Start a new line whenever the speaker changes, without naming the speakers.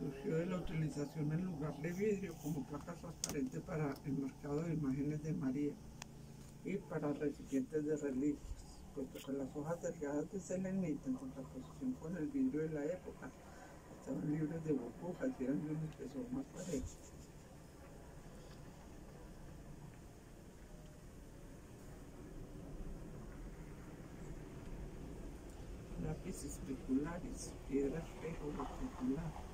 surgió de la utilización en lugar de vidrio como placa transparente para el marcado de imágenes de María y para recipientes de reliquias, puesto que las hojas delgadas de selenita, en contraposición con el vidrio de la época, estaban libres de burbujas y eran de un espesor más parejo. Lápiz especularis, piedra espejo especular.